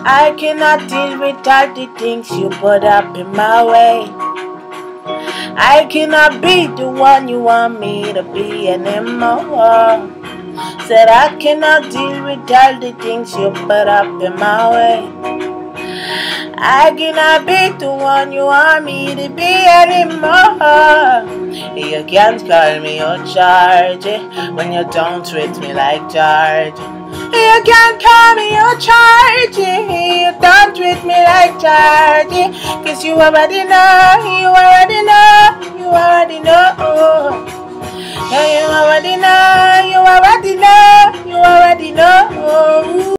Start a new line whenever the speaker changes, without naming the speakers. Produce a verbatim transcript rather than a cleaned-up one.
I cannot deal with all the things you put up in my way. I cannot be the one you want me to be anymore. Said I cannot deal with all the things you put up in my way. I cannot be the one you want me to be anymore. You can't call me your charge when you don't treat me like charge. You can't call me your charge. You don't treat me like charge. Cause you already know, you already know, you already know. Yeah, you already know, you already know, you already know.